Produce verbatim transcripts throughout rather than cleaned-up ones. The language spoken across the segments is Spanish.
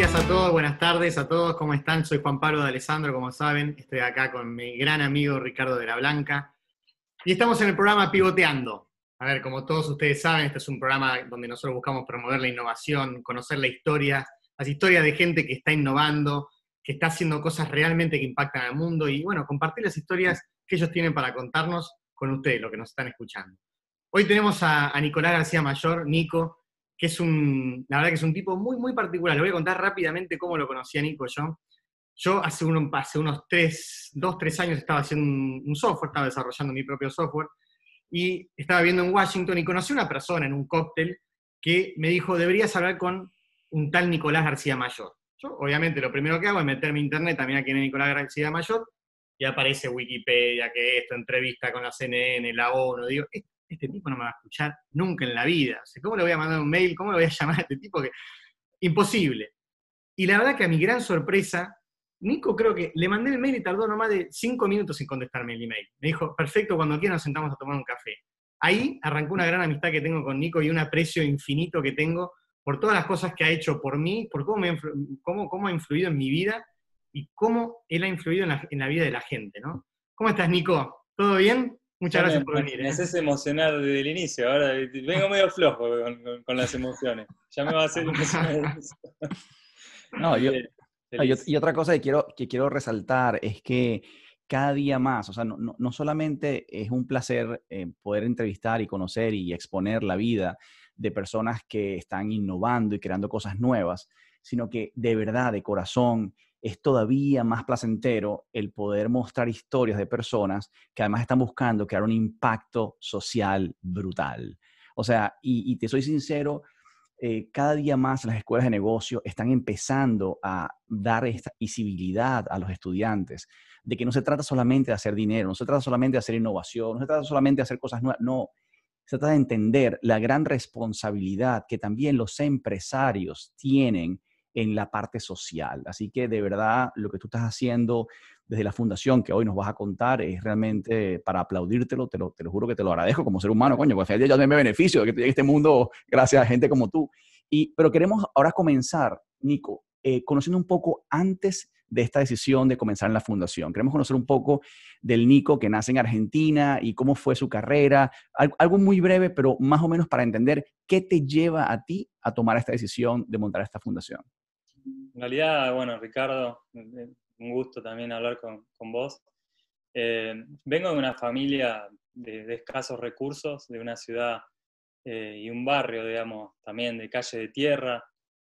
días a todos, buenas tardes a todos, ¿cómo están? Soy Juan Pablo de Alessandro, como saben, estoy acá con mi gran amigo Ricardo de la Blanca y estamos en el programa Pivoteando. A ver, como todos ustedes saben, este es un programa donde nosotros buscamos promover la innovación, conocer la historia, las historias de gente que está innovando, que está haciendo cosas realmente que impactan al mundo y, bueno, compartir las historias que ellos tienen para contarnos con ustedes, lo que nos están escuchando. Hoy tenemos a, a Nicolás García Mayor, Nico, que es un, la verdad que es un tipo muy, muy particular. Le voy a contar rápidamente cómo lo conocí a Nico yo. Yo hace, uno, hace unos tres, dos, tres años estaba haciendo un, un software, estaba desarrollando mi propio software, y estaba viendo en Washington y conocí a una persona en un cóctel que me dijo, deberías hablar con un tal Nicolás García Mayor. Yo, obviamente, lo primero que hago es meterme en internet también a quién es Nicolás García Mayor, y aparece Wikipedia, que esto, entrevista con la C N N, la ONU, digo, este tipo no me va a escuchar nunca en la vida. O sea, ¿cómo le voy a mandar un mail? ¿Cómo le voy a llamar a este tipo? Que... Imposible. Y la verdad que a mi gran sorpresa, Nico creo que le mandé el mail y tardó no más de cinco minutos en contestarme el email. Me dijo, perfecto, cuando quieras nos sentamos a tomar un café. Ahí arrancó una gran amistad que tengo con Nico y un aprecio infinito que tengo por todas las cosas que ha hecho por mí, por cómo, me ha, cómo, cómo ha influido en mi vida y cómo él ha influido en la, en la vida de la gente, ¿no? ¿Cómo estás, Nico? ¿Todo bien? Muchas Ya gracias me, por venir, me ¿eh? haces emocionar desde el inicio, ahora vengo medio flojo con, con- con las emociones. Ya me va a hacer emocionar de inicio. No, yo, Bien, no, yo- feliz. y otra cosa que quiero, que quiero resaltar es que cada día más, o sea, no, no, no solamente es un placer eh, poder entrevistar y conocer y exponer la vida de personas que están innovando y creando cosas nuevas, sino que de verdad, de corazón, es todavía más placentero el poder mostrar historias de personas que además están buscando crear un impacto social brutal. O sea, y, y te soy sincero, eh, cada día más las escuelas de negocio están empezando a dar esta visibilidad a los estudiantes, de que no se trata solamente de hacer dinero, no se trata solamente de hacer innovación, no se trata solamente de hacer cosas nuevas, no, se trata de entender la gran responsabilidad que también los empresarios tienen en la parte social. Así que de verdad lo que tú estás haciendo desde la fundación que hoy nos vas a contar es realmente para aplaudírtelo, te lo, te lo juro que te lo agradezco como ser humano, coño, porque al final yo también me beneficio de que estoy en este mundo gracias a gente como tú. Y, pero queremos ahora comenzar, Nico, eh, conociendo un poco antes de esta decisión de comenzar en la fundación. Queremos conocer un poco del Nico que nace en Argentina y cómo fue su carrera, algo, algo muy breve, pero más o menos para entender qué te lleva a ti a tomar esta decisión de montar esta fundación. En realidad, bueno, Ricardo, eh, un gusto también hablar con, con vos. Eh, vengo de una familia de, de escasos recursos, de una ciudad eh, y un barrio, digamos, también de calle de tierra,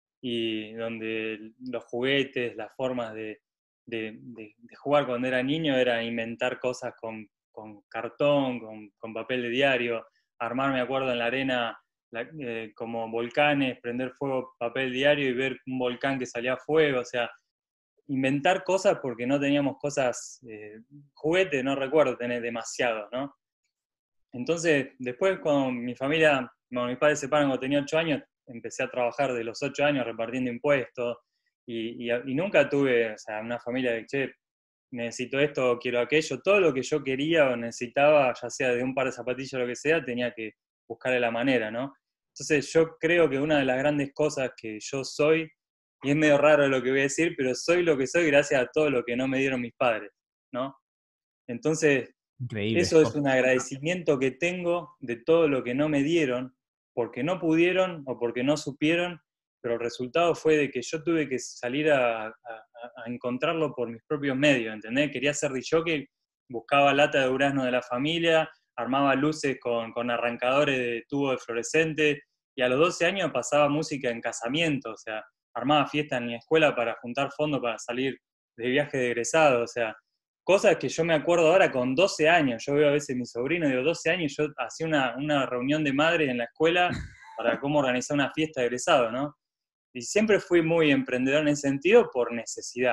y donde los juguetes, las formas de, de, de, de jugar cuando era niño era inventar cosas con, con cartón, con, con papel de diario, armar, me acuerdo, en la arena la, eh, como volcanes, prender fuego papel diario y ver un volcán que salía a fuego, o sea, inventar cosas porque no teníamos cosas, eh, juguetes, no recuerdo tener demasiado, ¿no? Entonces, después cuando mi familia, bueno, mis padres se separan cuando tenía ocho años, empecé a trabajar de los ocho años repartiendo impuestos y, y, y nunca tuve, o sea, una familia de, che, necesito esto, quiero aquello, todo lo que yo quería o necesitaba, ya sea de un par de zapatillas o lo que sea, tenía que buscarle la manera, ¿no? Entonces yo creo que una de las grandes cosas que yo soy, y es medio raro lo que voy a decir, pero soy lo que soy gracias a todo lo que no me dieron mis padres, ¿no? Entonces, Increíble. eso es un agradecimiento que tengo de todo lo que no me dieron, porque no pudieron o porque no supieron, pero el resultado fue de que yo tuve que salir a, a, a encontrarlo por mis propios medios, ¿entendés? Quería ser disjockey, buscaba lata de durazno de la familia, armaba luces con, con arrancadores de tubo de fluorescente, y a los doce años pasaba música en casamiento, o sea, armaba fiestas en mi escuela para juntar fondos para salir de viaje de egresado, o sea, cosas que yo me acuerdo ahora con doce años. Yo veo a veces a mi sobrino, digo, doce años, yo hacía una, una reunión de madres en la escuela para cómo organizar una fiesta de egresado, ¿no? Y siempre fui muy emprendedor en ese sentido por necesidad.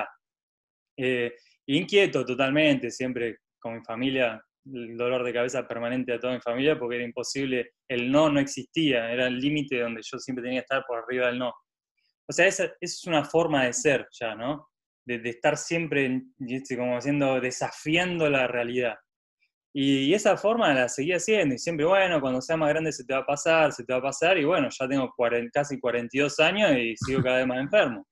Eh, inquieto totalmente, siempre con mi familia, el dolor de cabeza permanente a toda mi familia, porque era imposible, el no no existía, era el límite donde yo siempre tenía que estar por arriba del no. O sea, esa, esa es una forma de ser ya, ¿no? De, de estar siempre, como haciendo, desafiando la realidad. Y, y esa forma la seguí haciendo, y siempre, bueno, cuando sea más grande se te va a pasar, se te va a pasar, y bueno, ya tengo cuarenta, casi cuarenta y dos años y sigo cada vez más enfermo.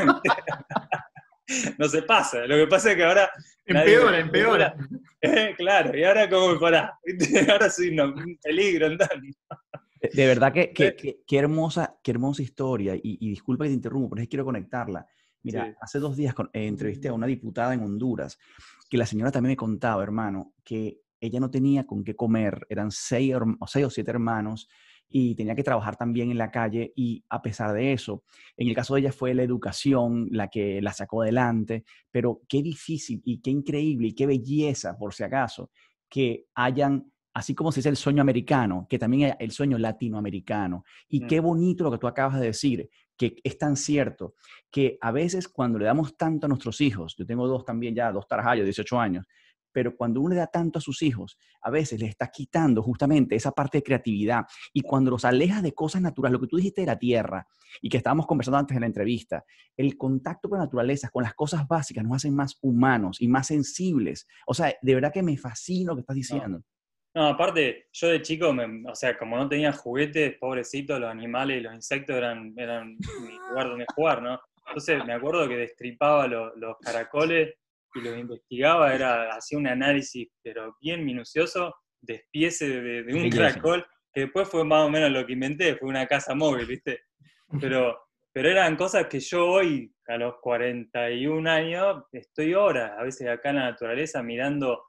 No se pasa, lo que pasa es que ahora nadie me Empeora, pone empeora. bola. Eh, claro, y ahora cómo me pará. Ahora soy un, un peligro andando. De, de verdad que, que, que- qué hermosa, qué hermosa historia. Y, y disculpa que te interrumpo, pero es que quiero conectarla. Mira, Sí. hace dos días con- eh, entrevisté a una diputada en Honduras, que la señora también me contaba, hermano, que ella no tenía con qué comer. Eran seis, herm- o seis o siete hermanos y tenía que trabajar también en la calle. Y a pesar de eso, en el caso de ella fue la educación la que la sacó adelante. Pero qué difícil y qué increíble y qué belleza, por si acaso, que hayan, así como se dice el sueño americano, que también hay el sueño latinoamericano. Y qué Mm. bonito lo que tú acabas de decir, que es tan cierto, que a veces cuando le damos tanto a nuestros hijos, yo tengo dos también ya, dos tarajayos, dieciocho años, pero cuando uno le da tanto a sus hijos, a veces les está quitando justamente esa parte de creatividad. Y cuando los alejas de cosas naturales, lo que tú dijiste de la tierra y que estábamos conversando antes de la entrevista, el contacto con la naturaleza, con las cosas básicas, nos hacen más humanos y más sensibles. O sea, de verdad que me fascina lo que estás No. diciendo. No, aparte, yo de chico, me- o sea, como no tenía juguetes, pobrecitos, los animales y los insectos eran, eran mi lugar donde jugar, ¿no? Entonces me acuerdo que destripaba lo- los caracoles y los investigaba, era, hacía un análisis, pero bien minucioso, despiece de, de un Belleza. caracol, que después fue más o menos lo que inventé, fue una casa móvil, ¿viste? Pero, pero eran cosas que yo hoy, a los cuarenta y un años, estoy horas, a veces acá en la naturaleza, mirando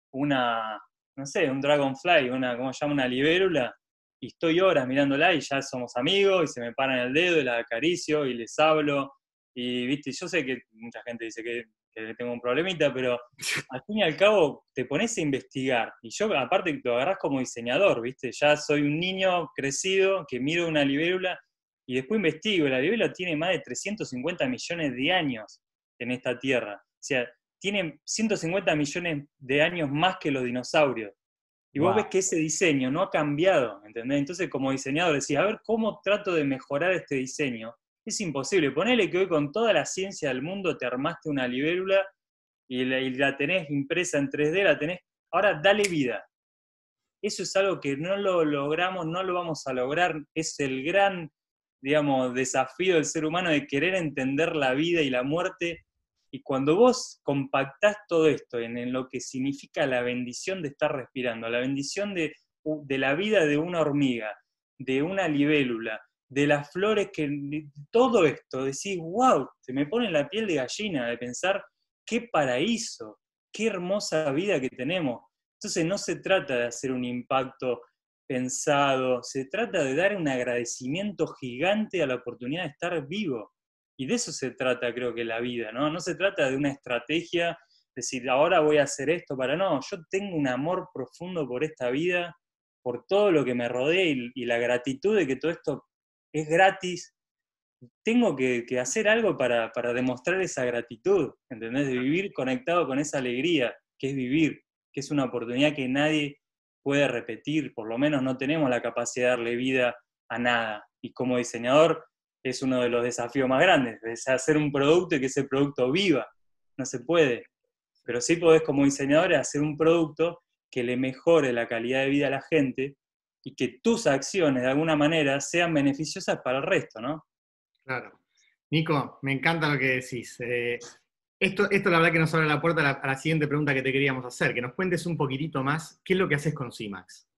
una, no sé, un dragonfly, una, ¿cómo se llama? Una libélula, y estoy horas mirándola y ya somos amigos, y se me paran el dedo y la acaricio y les hablo, y viste, yo sé que mucha gente dice que, que tengo un problemita, pero al fin y al cabo te pones a investigar, y yo aparte lo agarrás como diseñador, viste, ya soy un niño crecido que miro una libélula, y después investigo, la libélula tiene más de trescientos cincuenta millones de años en esta Tierra, o sea, tiene ciento cincuenta millones de años más que los dinosaurios. Y vos Wow. ves que ese diseño no ha cambiado, ¿entendés? Entonces, como diseñador, decís, a ver, ¿cómo trato de mejorar este diseño? Es imposible. Ponele que hoy con toda la ciencia del mundo te armaste una libélula y la, y la tenés impresa en tres D, la tenés... Ahora, dale vida. Eso es algo que no lo logramos, no lo vamos a lograr. Es el gran, digamos, desafío del ser humano de querer entender la vida y la muerte. Y cuando vos compactás todo esto en, en lo que significa la bendición de estar respirando, la bendición de, de la vida de una hormiga, de una libélula, de las flores, que de todo esto, decís, wow, se me pone la piel de gallina de pensar qué paraíso, qué hermosa vida que tenemos. Entonces no se trata de hacer un impacto pensado, se trata de dar un agradecimiento gigante a la oportunidad de estar vivo. Y de eso se trata, creo que la vida, ¿no? No se trata de una estrategia, decir, ahora voy a hacer esto para... No, yo tengo un amor profundo por esta vida, por todo lo que me rodea y, y la gratitud de que todo esto es gratis. Tengo que, que hacer algo para, para demostrar esa gratitud, ¿entendés? De vivir conectado con esa alegría, que es vivir, que es una oportunidad que nadie puede repetir, por lo menos no tenemos la capacidad de darle vida a nada. Y como diseñador es uno de los desafíos más grandes, es hacer un producto y que ese producto viva. No se puede, pero sí podés como diseñador hacer un producto que le mejore la calidad de vida a la gente y que tus acciones de alguna manera sean beneficiosas para el resto, ¿no? Claro. Nico, me encanta lo que decís. Eh, esto, esto la verdad que nos abre la puerta a la, a la siguiente pregunta que te queríamos hacer, que nos cuentes un poquitito más qué es lo que haces con CIMAX.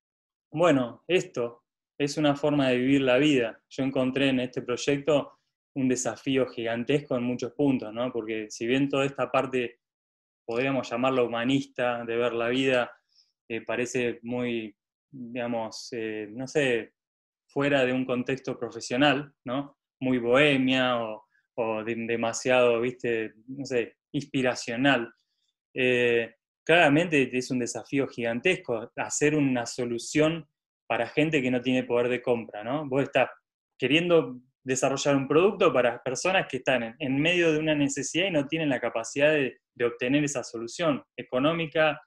Bueno, esto es una forma de vivir la vida. Yo encontré en este proyecto un desafío gigantesco en muchos puntos, ¿no? Porque si bien toda esta parte, podríamos llamarla humanista, de ver la vida, eh, parece muy, digamos, eh, no sé, fuera de un contexto profesional, ¿no? Muy bohemia o, o de, demasiado, viste, no sé, inspiracional. Eh, claramente es un desafío gigantesco hacer una solución para gente que no tiene poder de compra, ¿no? Vos estás queriendo desarrollar un producto para personas que están en, en medio de una necesidad y no tienen la capacidad de, de obtener esa solución económica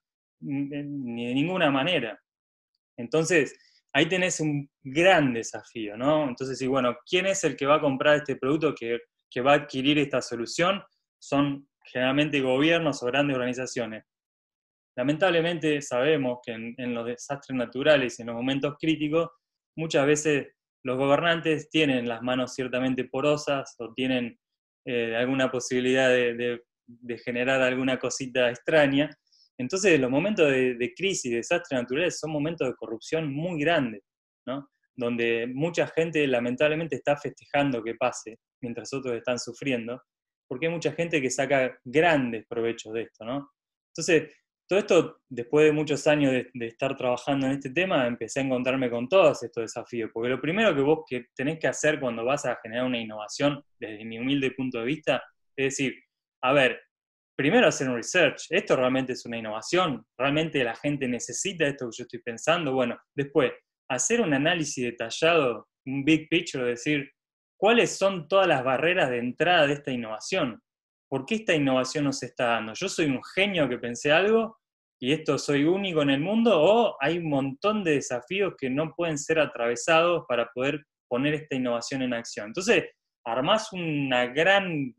ni de ninguna manera. Entonces, ahí tenés un gran desafío, ¿no? Entonces, y bueno, ¿quién es el que va a comprar este producto, que, que va a adquirir esta solución? Son generalmente gobiernos o grandes organizaciones. lamentablemente sabemos que en, en los desastres naturales y en los momentos críticos, muchas veces los gobernantes tienen las manos ciertamente porosas o tienen eh, alguna posibilidad de, de, de generar alguna cosita extraña. Entonces los momentos de, de crisis, de desastres naturales son momentos de corrupción muy grandes, ¿no? Donde mucha gente lamentablemente está festejando que pase, mientras otros están sufriendo, porque hay mucha gente que saca grandes provechos de esto, ¿no? Entonces, todo esto, después de muchos años de, de estar trabajando en este tema, empecé a encontrarme con todos estos desafíos, porque lo primero que vos que tenés que hacer cuando vas a generar una innovación, desde mi humilde punto de vista, es decir, a ver, primero hacer un research, ¿esto realmente es una innovación? ¿Realmente la gente necesita esto que yo estoy pensando? Bueno, después, hacer un análisis detallado, un big picture, decir, ¿cuáles son todas las barreras de entrada de esta innovación? ¿Por qué esta innovación no se está dando? ¿Yo soy un genio que pensé algo y esto soy único en el mundo? ¿O hay un montón de desafíos que no pueden ser atravesados para poder poner esta innovación en acción? Entonces, armás una gran,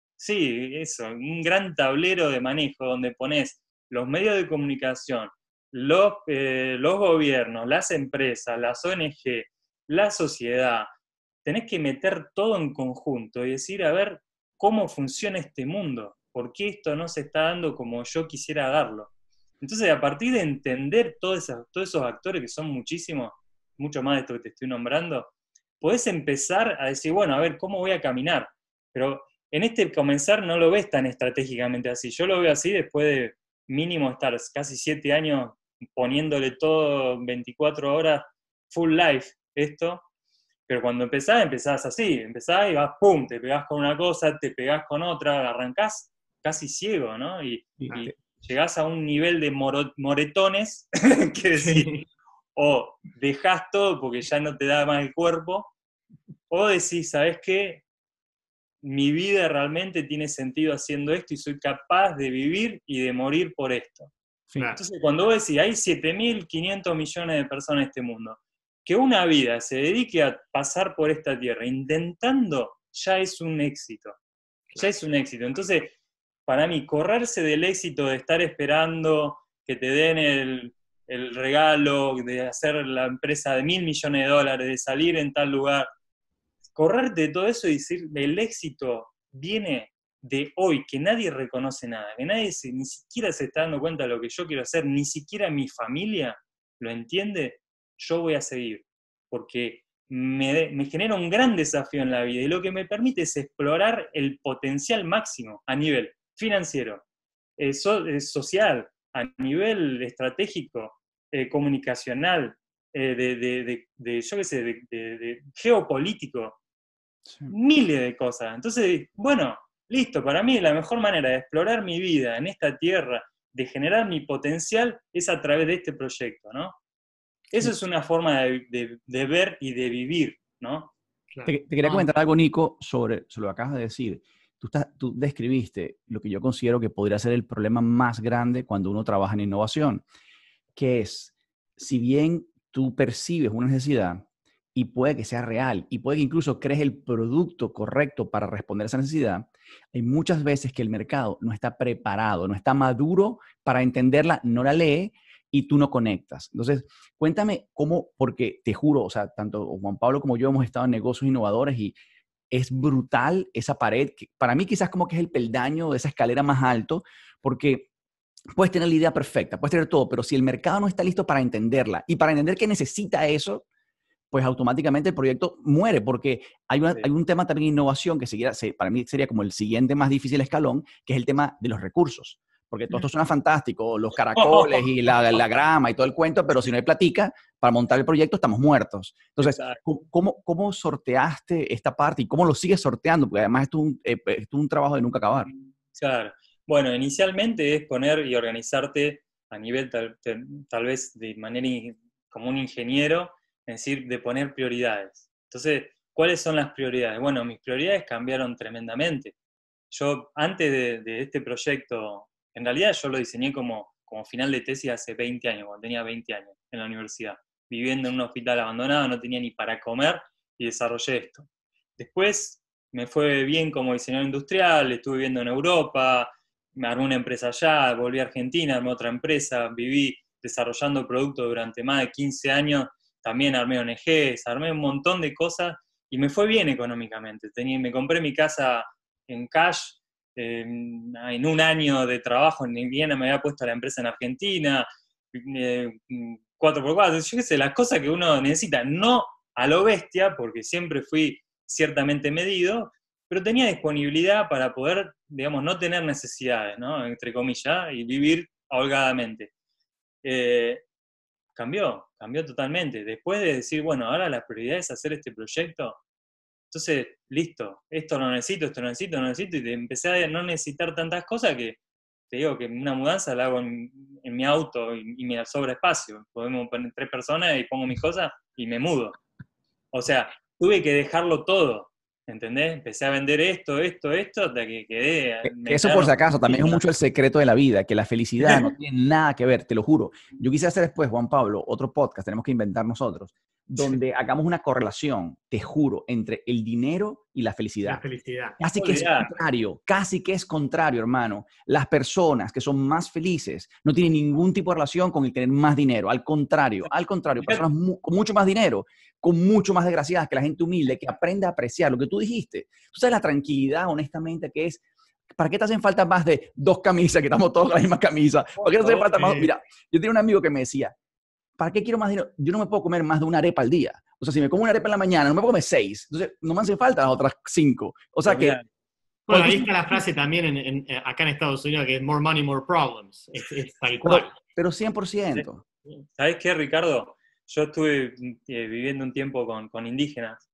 sí, eso, un gran tablero de manejo donde pones los medios de comunicación, los, eh, los gobiernos, las empresas, las O N G, la sociedad. Tenés que meter todo en conjunto y decir, a ver, cómo funciona este mundo, por qué esto no se está dando como yo quisiera darlo. Entonces, a partir de entender todos esos, todos esos actores, que son muchísimos, mucho más de esto que te estoy nombrando, podés empezar a decir, bueno, a ver, ¿cómo voy a caminar? Pero en este comenzar no lo ves tan estratégicamente así. Yo lo veo así después de mínimo estar casi siete años poniéndole todo veinticuatro horas, full life, esto. Pero cuando empezás, empezás así, empezás y vas, pum, te pegás con una cosa, te pegás con otra, arrancás casi ciego, ¿no? Y, y llegás a un nivel de moro, moretones, que decir, sí. O dejás todo porque ya no te da más el cuerpo, o decís, ¿sabés qué? Mi vida realmente tiene sentido haciendo esto y soy capaz de vivir y de morir por esto. Sí. Entonces, cuando vos decís, hay siete mil quinientos millones de personas en este mundo, que una vida se dedique a pasar por esta tierra intentando, ya es un éxito. Ya es un éxito. Entonces, para mí, correrse del éxito de estar esperando que te den el, el regalo, de hacer la empresa de mil millones de dólares, de salir en tal lugar, correrte de todo eso y decir, el éxito viene de hoy, que nadie reconoce nada, que nadie se, ni siquiera se está dando cuenta de lo que yo quiero hacer, ni siquiera mi familia lo entiende, yo voy a seguir, porque me, me genera un gran desafío en la vida y lo que me permite es explorar el potencial máximo a nivel financiero, eh, so, eh, social, a nivel estratégico, eh, comunicacional, eh, de, de, de, de, yo qué sé, de, de, de geopolítico, sí. Miles de cosas. Entonces, bueno, listo, para mí la mejor manera de explorar mi vida en esta tierra, de generar mi potencial, es a través de este proyecto, ¿no? Eso es una forma de, de, de ver y de vivir, ¿no? Claro. Te, te quería comentar algo, Nico, sobre, sobre lo que acabas de decir. Tú, estás, tú describiste lo que yo considero que podría ser el problema más grande cuando uno trabaja en innovación, que es, si bien tú percibes una necesidad y puede que sea real y puede que incluso crees el producto correcto para responder a esa necesidad, hay muchas veces que el mercado no está preparado, no está maduro para entenderla, no la lee y tú no conectas. Entonces, cuéntame cómo, porque te juro, o sea, tanto Juan Pablo como yo hemos estado en negocios innovadores y es brutal esa pared, que para mí quizás como que es el peldaño de esa escalera más alto, porque puedes tener la idea perfecta, puedes tener todo, pero si el mercado no está listo para entenderla y para entender que necesita eso, pues automáticamente el proyecto muere, porque hay, una, sí. hay un tema también de innovación que seguiría, para mí sería como el siguiente más difícil escalón, que es el tema de los recursos. Porque todo esto suena fantástico, los caracoles y la, la grama y todo el cuento, pero si no hay platica para montar el proyecto, estamos muertos. Entonces, ¿cómo, cómo sorteaste esta parte y cómo lo sigues sorteando? Porque además esto es un, eh, esto es un trabajo de nunca acabar. Claro. Bueno, inicialmente es poner y organizarte a nivel tal, tal vez de manera como un ingeniero, es decir, de poner prioridades. Entonces, ¿cuáles son las prioridades? Bueno, mis prioridades cambiaron tremendamente. Yo, antes de, de este proyecto, en realidad yo lo diseñé como, como final de tesis hace veinte años, cuando tenía veinte años en la universidad, viviendo en un hospital abandonado, no tenía ni para comer y desarrollé esto. Después me fue bien como diseñador industrial, estuve viviendo en Europa, me armé una empresa allá, volví a Argentina, armé otra empresa, viví desarrollando productos durante más de quince años, también armé O N Ges, armé un montón de cosas y me fue bien económicamente. Tenía, me compré mi casa en cash, eh, en un año de trabajo, ni bien me había puesto la empresa en Argentina, eh, cuatro por cuatro, yo qué sé, las cosas que uno necesita, no a lo bestia, porque siempre fui ciertamente medido, pero tenía disponibilidad para poder, digamos, no tener necesidades, ¿no? Entre comillas, y vivir holgadamente. Eh, cambió, cambió totalmente. Después de decir, bueno, ahora la prioridad es hacer este proyecto, entonces, listo, esto lo necesito, esto lo necesito, lo necesito, y empecé a no necesitar tantas cosas que, te digo, que una mudanza la hago en, en mi auto y, y me sobra espacio. Podemos poner tres personas y pongo mis cosas y me mudo. O sea, tuve que dejarlo todo, ¿entendés? Empecé a vender esto, esto, esto, hasta que quedé... Que, me que eso por si quedaron- acaso también es mucho el secreto de la vida, que la felicidad no tiene nada que ver, te lo juro. Yo quisiera hacer después, Juan Pablo, otro podcast, tenemos que inventar nosotros, donde hagamos una correlación, te juro, entre el dinero y la La felicidad. felicidad. Casi que es Olvidate. contrario, casi que es contrario, hermano. Las personas que son más felices no tienen ningún tipo de relación con el tener más dinero. Al contrario, al contrario, personas mu con mucho más dinero, con mucho más desgraciadas que la gente humilde, que aprende a apreciar lo que tú dijiste. Tú sabes la tranquilidad, honestamente, que es, ¿para qué te hacen falta más de dos camisas, que estamos todos con la misma camisa? ¿Para qué te hacen falta más? Sí. Mira, yo tenía un amigo que me decía, ¿para qué quiero más dinero? Yo no me puedo comer más de una arepa al día. O sea, si me como una arepa en la mañana, no me puedo comer seis. Entonces, no me hacen falta las otras cinco. O sea Pero que... mirá, Bueno, cuando ahí tú- está la frase también en, en- eh, acá en Estados Unidos, que es more money, more problems. Es, es tal pero, cual. pero cien por ciento. ¿sabés qué, Ricardo? Yo estuve eh, viviendo un tiempo con, con indígenas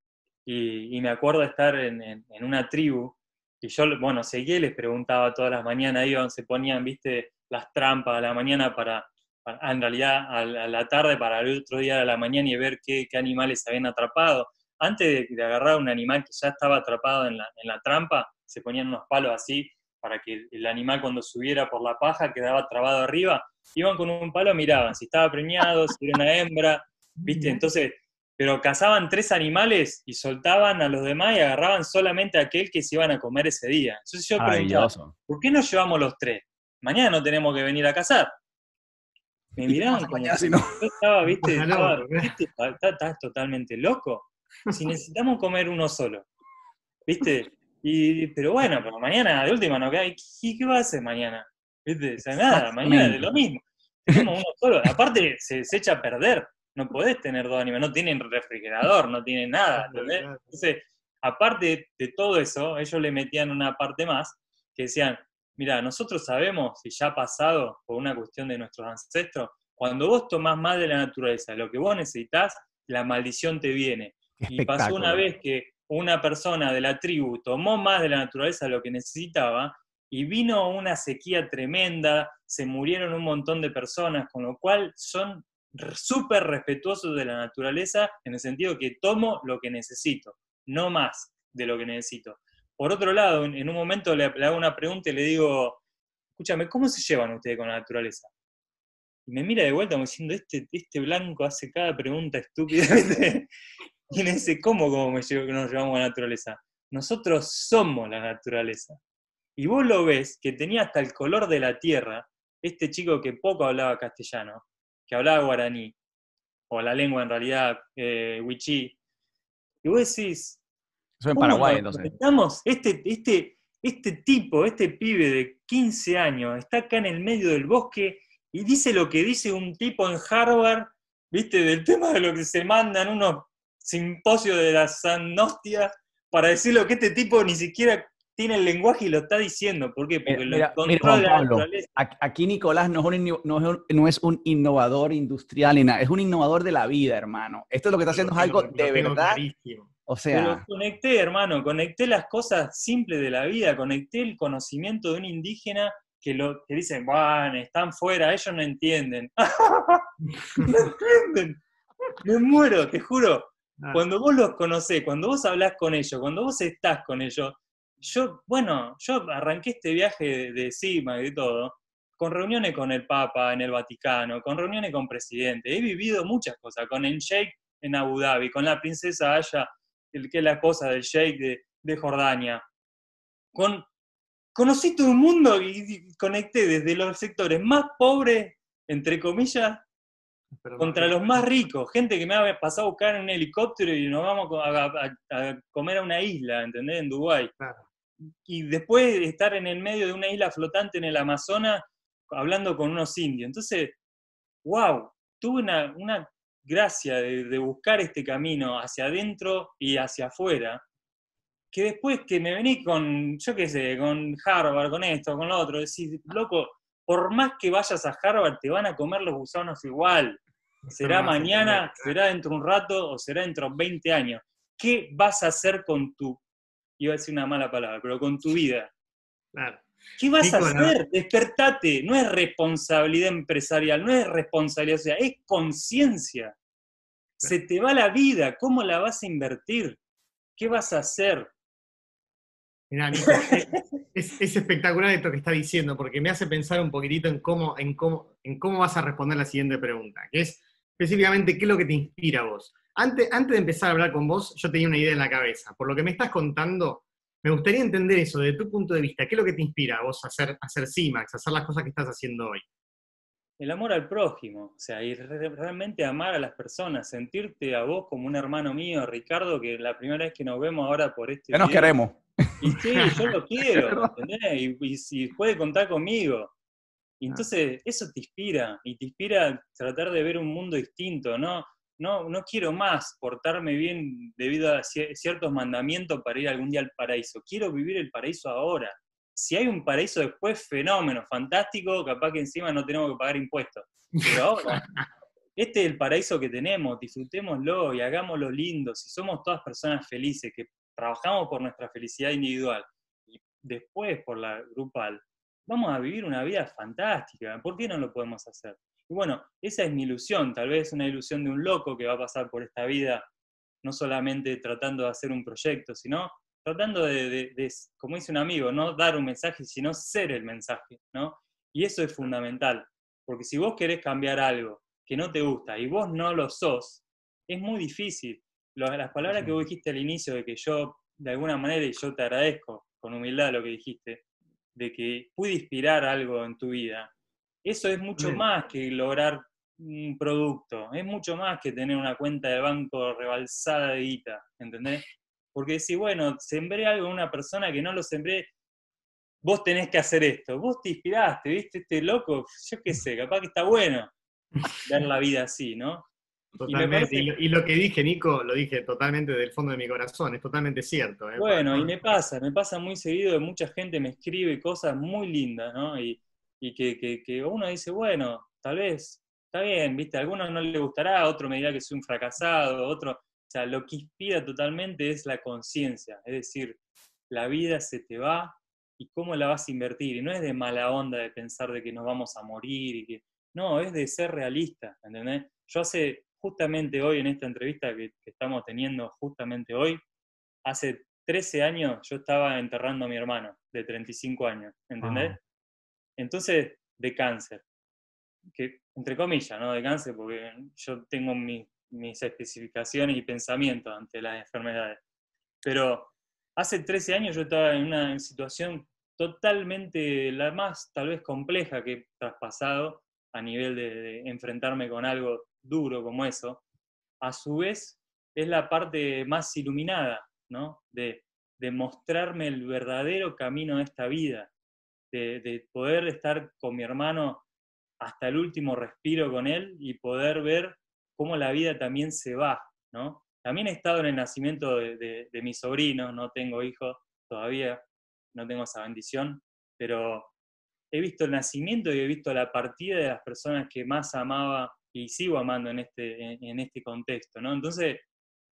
y, y me acuerdo de estar en, en- en una tribu y yo, bueno, seguía y les preguntaba todas las mañanas, iban, se ponían, viste, las trampas a la mañana para, para- ah, en realidad a la, a la tarde para el otro día a la mañana y ver qué, qué animales habían atrapado. Antes de, de agarrar un animal que ya estaba atrapado en la, en la trampa, se ponían unos palos así para que el animal cuando subiera por la paja quedaba trabado arriba, iban con un palo, miraban si estaba preñado, si era una hembra, ¿viste? Entonces, pero cazaban tres animales y soltaban a los demás y agarraban solamente a aquel que se iban a comer ese día. Entonces yo preguntaba, Maravilloso. ¿por qué no llevamos los tres? Mañana no tenemos que venir a cazar. Me ¿Y qué miraban pasa como mañana si si no? yo estaba, ¿viste? Está Estaba, loco, ¿verdad? ¿viste? Estás, estás totalmente loco. Si necesitamos comer uno solo, ¿viste? Y, pero bueno, pero mañana de última no queda. ¿Y qué, qué va a hacer mañana? ¿Viste? O sea, nada, mañana es Exactamente. lo mismo. Tenemos uno solo. Aparte, se, se echa a perder. No podés tener dos animales. No tienen refrigerador, no tienen nada, ¿entendés? Entonces, aparte de todo eso, ellos le metían una parte más que decían, mira, nosotros sabemos, y ya ha pasado por una cuestión de nuestros ancestros, cuando vos tomás más de la naturaleza, lo que vos necesitas, la maldición te viene. Qué Y pasó una espectáculo. vez que una persona de la tribu tomó más de la naturaleza de lo que necesitaba y vino una sequía tremenda, se murieron un montón de personas, con lo cual son súper respetuosos de la naturaleza en el sentido que tomo lo que necesito, no más de lo que necesito. Por otro lado, en, en un momento le, le hago una pregunta y le digo, escúchame, ¿cómo se llevan ustedes con la naturaleza? Y me mira de vuelta como diciendo, este, este blanco hace cada pregunta estúpida. Y me dice, ¿cómo, cómo me llevo, que nos llevamos a la naturaleza? Nosotros somos la naturaleza. Y vos lo ves, que tenía hasta el color de la tierra, este chico que poco hablaba castellano, que hablaba guaraní, o la lengua en realidad, eh, wichí, y vos decís, Eso en ¿cómo Paraguay, nos entonces. conectamos? Este, este, este tipo, este pibe de quince años, está acá en el medio del bosque y dice lo que dice un tipo en Harvard, ¿viste? Del tema de lo que se mandan unos simposios de la Sannostia para decir lo que este tipo ni siquiera tiene el lenguaje y lo está diciendo. ¿Por qué? Porque Mira, lo mira, mira, encontró Juan de la Pablo, naturaleza. ac- aquí Nicolás no es, un, inno- no, es un, no es un innovador industrial ni nada, es un innovador de la vida, hermano. Esto es lo que está Lo haciendo es tengo, algo lo de tengo verdad, clarísimo. o Pero sea, conecté, hermano, conecté las cosas simples de la vida, conecté el conocimiento de un indígena que, lo, que dicen, bueno, están fuera, ellos no entienden. No entienden. Me muero, te juro. Ah, Cuando vos los conocés, cuando vos hablás con ellos, cuando vos estás con ellos, yo, bueno, yo arranqué este viaje de, de Sigma y de todo, con reuniones con el Papa en el Vaticano, con reuniones con presidentes, he vivido muchas cosas, con el Sheikh en Abu Dhabi, con la princesa Aya, el, que es la esposa del Sheikh de, de Jordania, con conocí todo el mundo y, y conecté desde los sectores más pobres, entre comillas, Pero contra no, los más ricos. Gente que me ha pasado a buscar en un helicóptero y nos vamos a, a- a comer a una isla, ¿entendés? En Dubái. claro. Y después estar en el medio de una isla flotante en el Amazonas hablando con unos indios. Entonces, wow, tuve una, una gracia de, de buscar este camino hacia adentro y hacia afuera, que después que me vení con, yo qué sé, con Harvard, con esto, con lo otro, decís, loco, por más que vayas a Harvard, te van a comer los gusanos igual. Esto no Será lo vas a entender, mañana, claro. será dentro de un rato o será dentro de veinte años. ¿Qué vas a hacer con tu, iba a decir una mala palabra, pero con tu vida? Claro. ¿Qué vas a Nico, la- hacer? Despertate. No es responsabilidad empresarial, no es responsabilidad social, es conciencia. Se te va la vida, ¿cómo la vas a invertir? ¿Qué vas a hacer? Mirá, Nico, es, es- es espectacular esto que está diciendo, porque me hace pensar un poquitito en cómo, en cómo, en cómo vas a responder la siguiente pregunta, que es específicamente qué es lo que te inspira a vos. Antes, antes de empezar a hablar con vos, yo tenía una idea en la cabeza. Por lo que me estás contando, me gustaría entender eso desde tu punto de vista. ¿Qué es lo que te inspira a vos a hacer, a hacer CIMAX, a hacer las cosas que estás haciendo hoy? El amor al prójimo, o sea, y re- realmente amar a las personas, sentirte a vos como un hermano mío, Ricardo, que la primera vez que nos vemos ahora por este Ya nos video, queremos. y sí, yo lo Es quiero, verdad. ¿entendés? Y, y si puede contar conmigo. Y entonces eso te inspira, y te inspira a tratar de ver un mundo distinto, ¿no? No, no quiero más portarme bien debido a cier- ciertos mandamientos para ir algún día al paraíso. Quiero vivir el paraíso ahora. Si hay un paraíso después, fenómeno, fantástico, capaz que encima no tenemos que pagar impuestos. Pero ahora, este es el paraíso que tenemos, disfrutémoslo y hagámoslo lindo. Si somos todas personas felices, que trabajamos por nuestra felicidad individual y después por la grupal, vamos a vivir una vida fantástica. ¿Por qué no lo podemos hacer? Y bueno, esa es mi ilusión, tal vez una ilusión de un loco que va a pasar por esta vida, no solamente tratando de hacer un proyecto, sino tratando de, de- de, como dice un amigo, no dar un mensaje, sino ser el mensaje, ¿no? Y eso es fundamental, porque si vos querés cambiar algo que no te gusta y vos no lo sos, es muy difícil. Lo- Las palabras que vos dijiste al inicio, de que yo, de alguna manera, y yo te agradezco con humildad lo que dijiste, de que pude inspirar algo en tu vida, eso es mucho más que lograr un producto, es mucho más que tener una cuenta de banco rebalsada de guita, ¿entendés? Porque si, bueno, sembré algo en una persona que no lo sembré, vos tenés que hacer esto, vos te inspiraste, ¿viste? Este loco, yo qué sé, capaz que está bueno ver la vida así, ¿no? Y me Totalmente. Y parece, lo, y lo que dije, Nico, lo dije totalmente del fondo de mi corazón. Es totalmente cierto. ¿Eh? Pa- bueno, y no- me pasa, me pasa muy seguido de mucha gente me escribe cosas muy lindas, ¿no? Y, y que, que, que uno dice, bueno, tal vez, está bien, ¿viste? A algunos no le gustará, a otro me dirá que soy un fracasado, otro, o sea, lo que inspira totalmente es la conciencia, es decir, la vida se te va y cómo la vas a invertir, y no es de mala onda de pensar de que nos vamos a morir, y que, no, es de ser realista, ¿entendés? Yo hace, justamente hoy, en esta entrevista que, que estamos teniendo justamente hoy, hace trece años yo estaba enterrando a mi hermano de treinta y cinco años, ¿entendés? Wow. Entonces, de cáncer, que entre comillas, ¿no? De cáncer, porque yo tengo mi- mis especificaciones y pensamientos ante las enfermedades. Pero hace trece años yo estaba en una situación totalmente la más tal vez compleja que he traspasado a nivel de, de enfrentarme con algo duro como eso. A su vez, es la parte más iluminada, ¿no? De, de mostrarme el verdadero camino de esta vida, de, de poder estar con mi hermano hasta el último respiro con él y poder ver cómo la vida también se va, ¿no? También he estado en el nacimiento de, de, de mi sobrino, no tengo hijos todavía, no tengo esa bendición, pero he visto el nacimiento y he visto la partida de las personas que más amaba y sigo amando en este, en, en este contexto, ¿no? Entonces,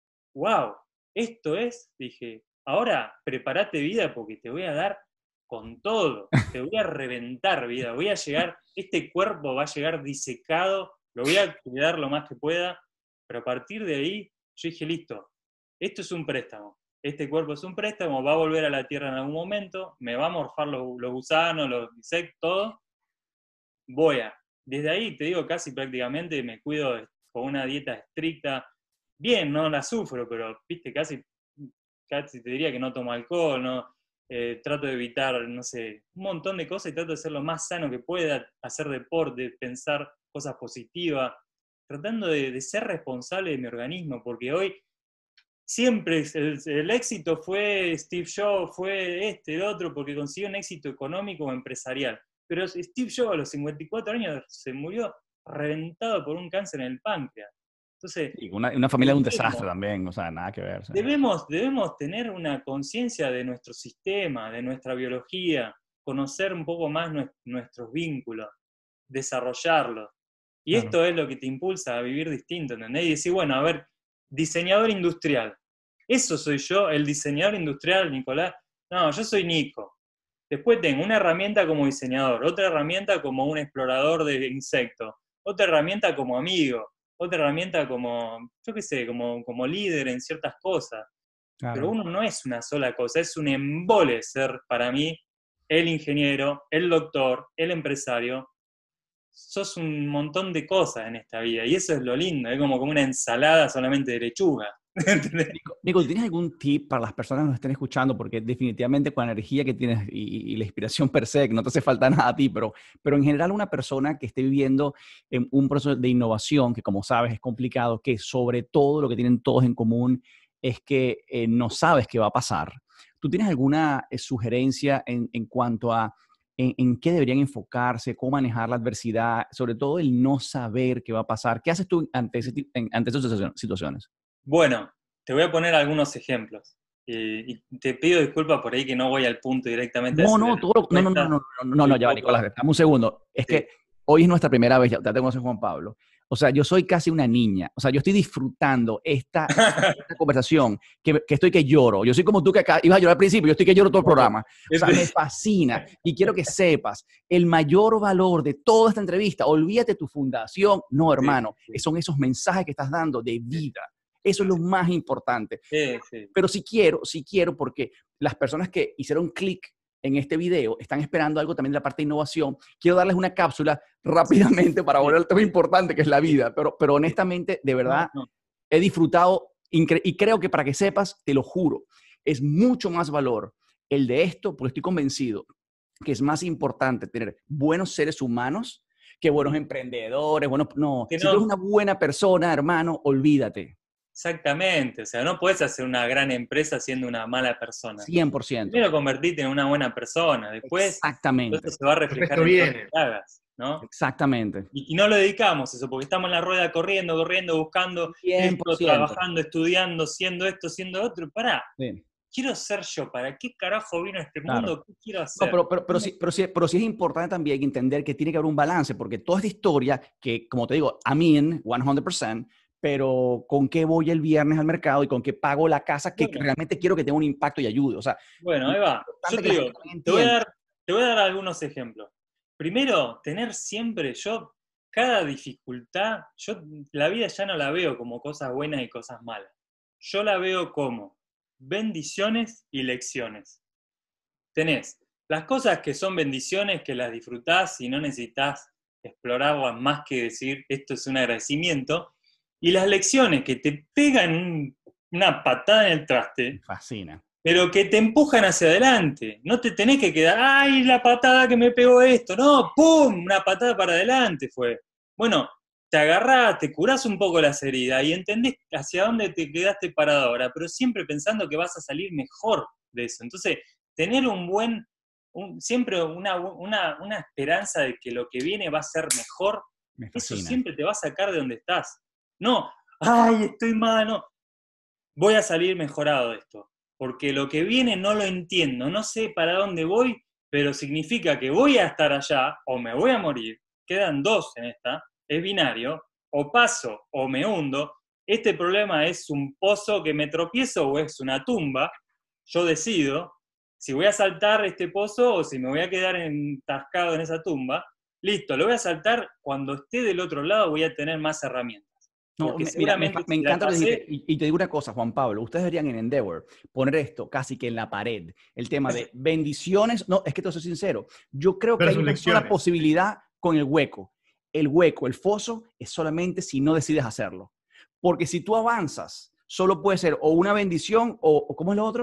wow, esto es, dije, ahora prepárate vida porque te voy a dar con todo, te voy a reventar vida, voy a llegar, este cuerpo va a llegar disecado, lo voy a cuidar lo más que pueda, pero a partir de ahí yo dije, listo, esto es un préstamo, este cuerpo es un préstamo, va a volver a la tierra en algún momento, me va a morfar los, los gusanos, los insectos, todo, voy a, desde ahí te digo casi prácticamente me cuido con una dieta estricta, bien, no la sufro, pero viste, casi, casi te diría que no tomo alcohol, no, eh, trato de evitar, no sé, un montón de cosas y trato de ser lo más sano que pueda, hacer deporte, pensar cosas positivas, tratando de, de ser responsable de mi organismo, porque hoy siempre el, el éxito fue Steve Jobs, fue este, el otro, porque consiguió un éxito económico o empresarial. Pero Steve Jobs a los cincuenta y cuatro años se murió reventado por un cáncer en el páncreas. Entonces, Y una, una familia de un desastre también, o sea, nada que ver. ¿Sí? Debemos, debemos tener una conciencia de nuestro sistema, de nuestra biología, conocer un poco más nuestros vínculos, desarrollarlos. Y Claro. esto es lo que te impulsa a vivir distinto, ¿entendés? Y decir, bueno, a ver, diseñador industrial. ¿Eso soy yo, el diseñador industrial, Nicolás? No, yo soy Nico. Después tengo una herramienta como diseñador, otra herramienta como un explorador de insectos, otra herramienta como amigo, otra herramienta como, yo qué sé, como, como líder en ciertas cosas. Claro. Pero uno no es una sola cosa, es un embole ser para mí el ingeniero, el doctor, el empresario. Sos un montón de cosas en esta vida y eso es lo lindo, es como, como una ensalada solamente de lechuga. Nico, Nico, ¿tienes algún tip para las personas que nos estén escuchando? Porque definitivamente con la energía que tienes y, y la inspiración per se, que no te hace falta nada a ti, pero, pero en general una persona que esté viviendo en un proceso de innovación, que como sabes es complicado, que sobre todo lo que tienen todos en común es que eh, no sabes qué va a pasar. ¿Tú tienes alguna eh, sugerencia en, en cuanto a en, en qué deberían enfocarse, cómo manejar la adversidad, sobre todo el no saber qué va a pasar? ¿Qué haces tú ante, ese, ante esas situaciones? Bueno, te voy a poner algunos ejemplos. Y, y te pido disculpas por ahí que no voy al punto directamente. No, no, todo lo, no, no, no, no, no, no, no, ya va, Nicolás, dame un segundo. Es sí. que hoy es nuestra primera vez, ya te conoces, Juan Pablo. O sea, yo soy casi una niña. O sea, yo estoy disfrutando esta, esta conversación, que, que estoy que lloro. Yo soy como tú que acá ibas a llorar al principio, yo estoy que lloro todo el programa. O sea, me fascina. Y quiero que sepas, el mayor valor de toda esta entrevista, olvídate tu fundación. No, hermano, sí, sí. son esos mensajes que estás dando de vida. Eso es lo más importante. Sí, sí. Pero sí quiero, sí quiero, porque las personas que hicieron clic en este video están esperando algo también de la parte de innovación. Quiero darles una cápsula rápidamente para volver al tema importante que es la vida. Pero, pero honestamente, de verdad, no, no. he disfrutado y creo que para que sepas, te lo juro, es mucho más valor el de esto, porque estoy convencido que es más importante tener buenos seres humanos que buenos emprendedores. Buenos, no, que si no. tú eres una buena persona, hermano, olvídate. Exactamente, o sea, no puedes hacer una gran empresa siendo una mala persona. cien por ciento. Primero convertirte en una buena persona, después Exactamente. eso se va a reflejar en todo lo que hagas, ¿no? Exactamente. Y, y no lo dedicamos eso, porque estamos en la rueda corriendo, corriendo, buscando cien por ciento. esto, trabajando, estudiando, siendo esto, siendo otro. Pará, sí. Quiero ser yo, ¿para qué carajo vino a este mundo? Claro. ¿Qué quiero hacer? No, pero, pero, pero, sí, pero, sí, pero sí es importante también entender que tiene que haber un balance, porque toda esta historia, que como te digo, I mean, cien por ciento, pero ¿con qué voy el viernes al mercado y con qué pago la casa que bueno. realmente quiero que tenga un impacto y ayude? O sea, bueno, ahí va. Yo te digo, te voy, a dar, te voy a dar algunos ejemplos. Primero, tener siempre, yo, cada dificultad, yo la vida ya no la veo como cosas buenas y cosas malas. Yo la veo como bendiciones y lecciones. Tenés las cosas que son bendiciones, que las disfrutás y no necesitas explorarlas más que decir, esto es un agradecimiento. Y las lecciones que te pegan una patada en el traste. Me fascina. Pero que te empujan hacia adelante. No te tenés que quedar, ¡ay, la patada que me pegó esto! No, ¡pum! Una patada para adelante fue. Bueno, te agarrás, te curás un poco las heridas y entendés hacia dónde te quedaste parado ahora, pero siempre pensando que vas a salir mejor de eso. Entonces, tener un buen, un, siempre una, una, una esperanza de que lo que viene va a ser mejor, eso siempre te va a sacar de donde estás. No, ¡ay, estoy mal! No. Voy a salir mejorado de esto, porque lo que viene no lo entiendo, no sé para dónde voy, pero significa que voy a estar allá o me voy a morir. Quedan dos en esta, es binario, o paso o me hundo. Este problema es un pozo que me tropiezo o es una tumba. Yo decido si voy a saltar este pozo o si me voy a quedar entascado en esa tumba. Listo, lo voy a saltar. Cuando esté del otro lado voy a tener más herramientas. No, me, mira, me, me encanta lo que dijiste. Y, y te digo una cosa, Juan Pablo, ustedes deberían en Endeavor poner esto casi que en la pared, el tema de bendiciones. No, es que te soy sincero, yo creo Pero que hay una sola posibilidad con el hueco. El hueco, el foso, es solamente si no decides hacerlo. Porque si tú avanzas, solo puede ser o una bendición o, o ¿cómo es lo otro?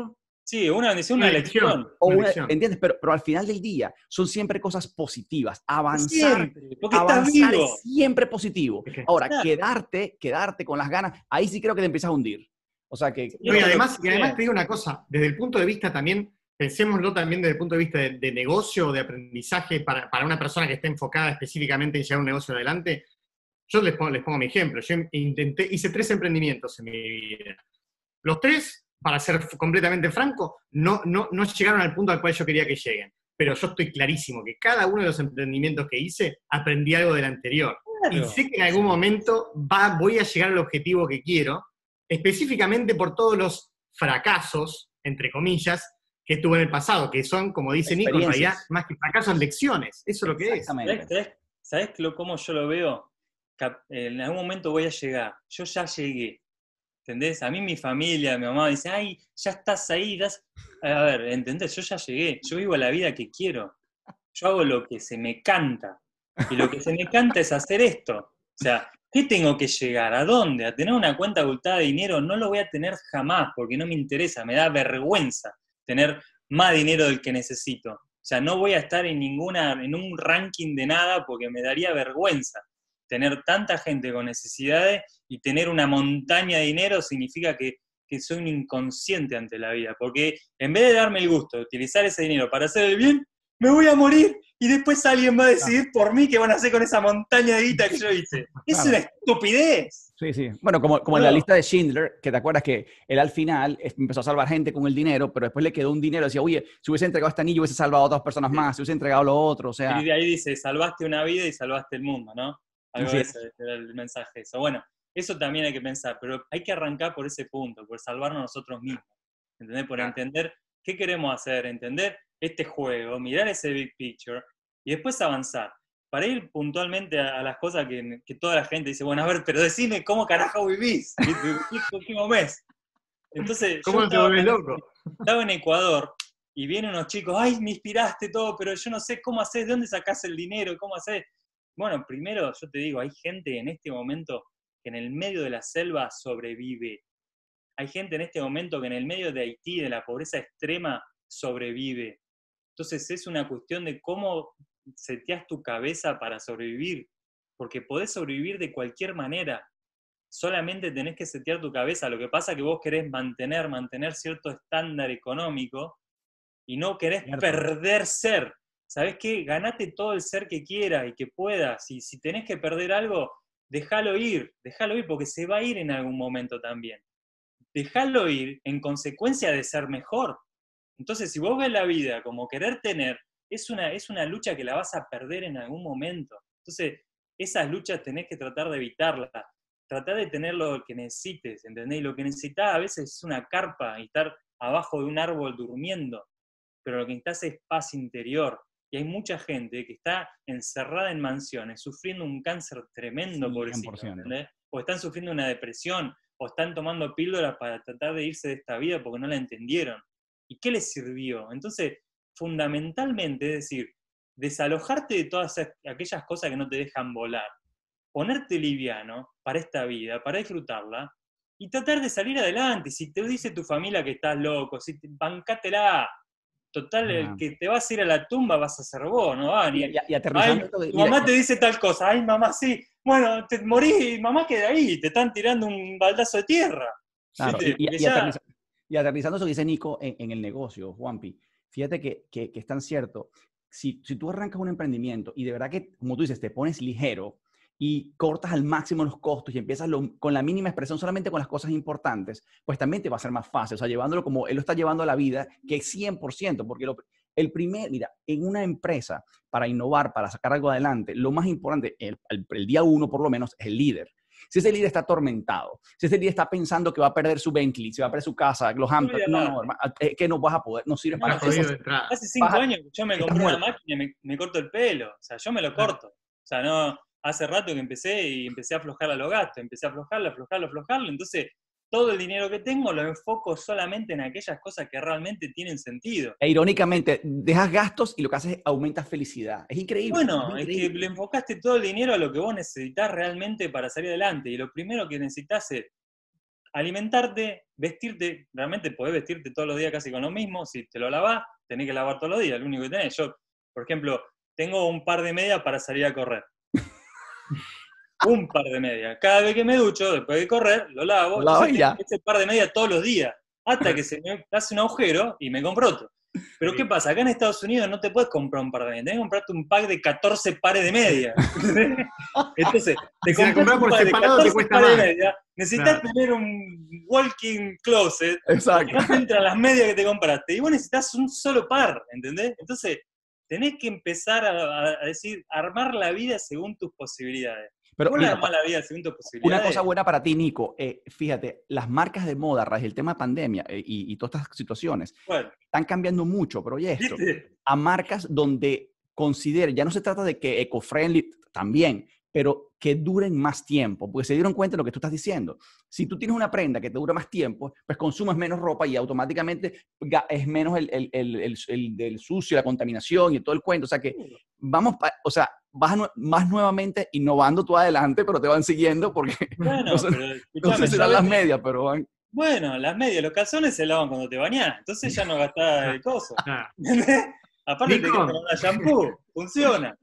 Sí, una bendición, una, una lección. lección. O Una una- lección. ¿entiendes? Pero, pero al final del día son siempre cosas positivas. Avanzar, Siempre, porque estás avanzar vivo. es siempre positivo. Es que- Ahora, Claro. quedarte, quedarte con las ganas, ahí sí creo que te empiezas a hundir. O sea que... Sí, No, y, eso es lo además, que y además sea. te digo una cosa, desde el punto de vista también, pensémoslo también desde el punto de vista de, de negocio o de aprendizaje para, para una persona que esté enfocada específicamente en llevar un negocio adelante. Yo les pongo, les pongo mi ejemplo. Yo intenté, hice tres emprendimientos en mi vida. Los tres, para ser completamente franco, no, no, no llegaron al punto al cual yo quería que lleguen. Pero yo estoy clarísimo que cada uno de los emprendimientos que hice, aprendí algo del anterior. Claro. Y sé que en algún momento va, voy a llegar al objetivo que quiero, específicamente por todos los fracasos, entre comillas, que tuve en el pasado, que son, como dice Nico, en realidad, Experiencias. más que fracasos, lecciones. Eso es lo que es. Exactamente. ¿Sabés, sabés, sabés lo- cómo yo lo veo? Cap- En algún momento voy a llegar. Yo ya llegué. ¿Entendés? A mí mi familia, mi mamá dice, ay, ya estás ahí. das-". A ver, ¿entendés? Yo ya llegué. Yo vivo la vida que quiero. Yo hago lo que se me canta. Y lo que se me canta es hacer esto. O sea, ¿qué tengo que llegar? ¿A dónde? ¿A tener una cuenta abultada de dinero? No lo voy a tener jamás porque no me interesa. Me da vergüenza tener más dinero del que necesito. O sea, no voy a estar en ninguna, en un ranking de nada porque me daría vergüenza. Tener tanta gente con necesidades y tener una montaña de dinero significa que, que soy un inconsciente ante la vida. Porque en vez de darme el gusto de utilizar ese dinero para hacer el bien, me voy a morir y después alguien va a decidir por mí qué van a hacer con esa montaña de guita que yo hice. Es Claro. una estupidez. Sí, sí. Bueno, como, como en la No. lista de Schindler, que te acuerdas que él al final es- empezó a salvar gente con el dinero, pero después le quedó un dinero. Decía, oye, si hubiese entregado este anillo, hubiese salvado a otras personas más, si hubiese entregado lo otro, o sea... Y de ahí dice, salvaste una vida y salvaste el mundo, ¿no? Algo Así de es. eso, ese era el mensaje. Eso. Bueno, eso también hay que pensar, pero hay que arrancar por ese punto, por salvarnos nosotros mismos. ¿Entendés? Por Claro. entender qué queremos hacer, entender este juego, mirar ese big picture y después avanzar. Para ir puntualmente a, a las cosas que, que toda la gente dice, bueno, a ver, pero decime cómo carajo vivís, ¿qué, qué, qué mes? Entonces, ¿Cómo yo no te estaba, volvés loco? estaba en Ecuador y vienen unos chicos, ay, me inspiraste todo, pero yo no sé cómo haces, de dónde sacás el dinero, cómo haces. Bueno, primero yo te digo, hay gente en este momento que en el medio de la selva sobrevive. Hay gente en este momento que en el medio de Haití, de la pobreza extrema, sobrevive. Entonces es una cuestión de cómo seteás tu cabeza para sobrevivir, porque podés sobrevivir de cualquier manera. Solamente tenés que setear tu cabeza. Lo que pasa es que vos querés mantener, mantener cierto estándar económico y no querés Cierto. perder ser. ¿Sabés qué? Ganate todo el ser que quieras y que puedas. Y si tenés que perder algo, déjalo ir, déjalo ir, porque se va a ir en algún momento también. Déjalo ir en consecuencia de ser mejor. Entonces, si vos ves la vida como querer tener, es una, es una lucha que la vas a perder en algún momento. Entonces, esas luchas tenés que tratar de evitarlas. Tratar de tener lo que necesites, ¿entendés? Y lo que necesitas a veces es una carpa y estar abajo de un árbol durmiendo. Pero lo que necesitas es paz interior. Y hay mucha gente que está encerrada en mansiones, sufriendo un cáncer tremendo, Sí, pobrecito, cien por ciento. ¿entendés? O están sufriendo una depresión, o están tomando píldoras para tratar de irse de esta vida porque no la entendieron. ¿Y qué les sirvió? Entonces, fundamentalmente, es decir, desalojarte de todas aquellas cosas que no te dejan volar, ponerte liviano para esta vida, para disfrutarla, y tratar de salir adelante. Si te dice tu familia que estás loco, si te, bancátela. Total, el Ah. que te vas a ir a la tumba vas a ser vos, ¿no? Ah, ni, Y, y- y aterrizando ay, esto de- tu mira, mamá te dice tal cosa, ay, mamá, sí, bueno, te morís, mamá queda ahí, te están tirando un baldazo de tierra. claro, ¿Viste? y, y- Porque y ya- aterriza- y aterrizando eso que dice Nico en, en el negocio, Juanpi, fíjate que, que, que es tan cierto. Si, si tú arrancas un emprendimiento y de verdad que, como tú dices, te pones ligero y cortas al máximo los costos y empiezas lo- con la mínima expresión, solamente con las cosas importantes, pues también te va a ser más fácil. O sea, llevándolo como él lo está llevando a la vida, que es cien por ciento, porque lo, el primer, mira, en una empresa, para innovar, para sacar algo adelante, lo más importante, el, el, el día uno por lo menos, es el líder. Si ese líder está atormentado, si ese líder está pensando que va a perder su Bentley, si va a perder su casa, los Hamptons, no, no, hermano, es que no vas a poder, no sirve No, para Está yo eso. jodido de entrada. hace cinco Baja- años que yo me estás compré una muerto. máquina y me, me corto el pelo. O sea, yo me lo corto. O sea, no, hace rato que empecé y empecé a aflojar a los gastos, empecé a aflojarlo, aflojarlo, aflojarlo. Entonces, todo el dinero que tengo lo enfoco solamente en aquellas cosas que realmente tienen sentido. E irónicamente, dejas gastos y lo que haces es aumentas felicidad. Es increíble. Bueno, es es que increíble. le enfocaste todo el dinero a lo que vos necesitas realmente para salir adelante. Y lo primero que necesitas es alimentarte, vestirte, realmente podés vestirte todos los días casi con lo mismo, si te lo lavás, tenés que lavar todos los días, lo único que tenés. Yo, por ejemplo, tengo un par de medias para salir a correr. Un par de medias. Cada vez que me ducho, después de correr, lo lavo. Lo lavo Entonces y ya. tengo ese par de medias todos los días, hasta que se me hace un agujero y me compro otro. Pero Sí. ¿qué pasa? Acá en Estados Unidos no te puedes comprar un par de medias, tenés que comprarte un pack de catorce pares de medias. Entonces, Y te si la compras compras un por pack de separado te catorce cuesta pares de más. medias, necesitas Claro. tener un walking closet, porque Exacto. no te entran las medias que te compraste. Y vos necesitas un solo par, ¿entendés? Entonces, tenés que empezar a, a decir, armar la vida según tus posibilidades. Pero Vos la mira, armás la vida según tus una posibilidades. cosa buena para ti, Nico. Eh, fíjate, las marcas de moda, a raíz del tema de pandemia eh, y, y todas estas situaciones, Bueno, están cambiando mucho, pero oye esto, ¿viste? a marcas donde consideren, ya no se trata de que eco-friendly también, pero que duren más tiempo, porque se dieron cuenta de lo que tú estás diciendo. Si tú tienes una prenda que te dura más tiempo, pues consumes menos ropa y automáticamente ga- es menos el, el, el, el, el- el sucio, la contaminación y todo el cuento. O sea que vamos, pa- o sea, vas nu- más nuevamente innovando tú adelante, pero te van siguiendo porque no Bueno, sé, pero no sé escúchame, si yo a serán las veces, medias, pero van. bueno, las medias, los calzones se lavan cuando te bañás, entonces ya no gastás el coso. Ah, ¿Entendés? Aparte te quedas con Nico. una shampoo, funciona.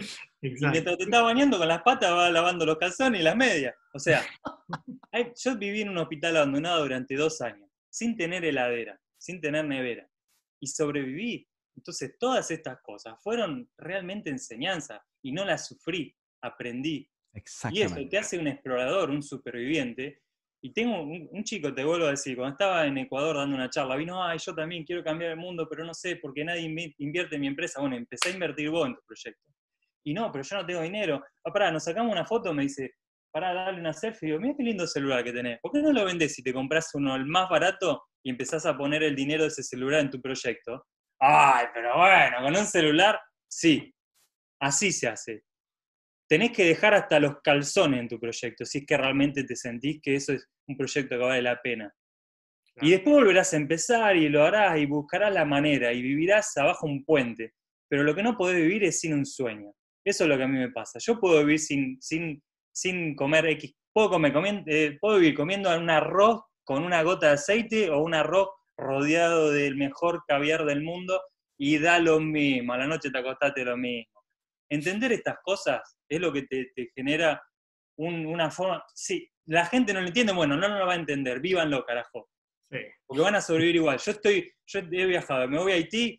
Y Exacto. mientras te estás bañando con las patas, vas lavando los calzones y las medias. O sea, hay- yo viví en un hospital abandonado durante dos años, sin tener heladera, sin tener nevera. Y sobreviví. Entonces, todas estas cosas fueron realmente enseñanza. Y no las sufrí, aprendí. Y eso te Exactamente. hace un explorador, un superviviente. Y tengo un, un chico, te vuelvo a decir, cuando estaba en Ecuador dando una charla, vino, ay, yo también quiero cambiar el mundo, pero no sé, porque nadie invi- invierte en mi empresa. Bueno, empecé a invertir vos en tu proyecto. Y no, pero yo no tengo dinero. Ah, pará, nos sacamos una foto, me dice, pará, dale una selfie. Y digo, mira qué lindo celular que tenés. ¿Por qué no lo vendés si te compras uno el más barato y empezás a poner el dinero de ese celular en tu proyecto? Ay, pero bueno, con un celular, sí, así se hace. Tenés que dejar hasta los calzones en tu proyecto, si es que realmente te sentís que eso es un proyecto que vale la pena. Claro. Y después volverás a empezar y lo harás y buscarás la manera y vivirás abajo un puente. Pero lo que no podés vivir es sin un sueño. Eso es lo que a mí me pasa. Yo puedo vivir sin, sin, sin comer X. Puedo, comer, comien- eh, puedo vivir comiendo un arroz con una gota de aceite o un arroz rodeado del mejor caviar del mundo y da lo mismo. A la noche te acostaste lo mismo. Entender estas cosas es lo que te, te genera un- una forma... Sí, la gente no lo entiende, bueno, no, no lo va a entender. Vívanlo, carajo. Sí. Porque van a sobrevivir igual. Yo estoy, yo he viajado, me voy a Haití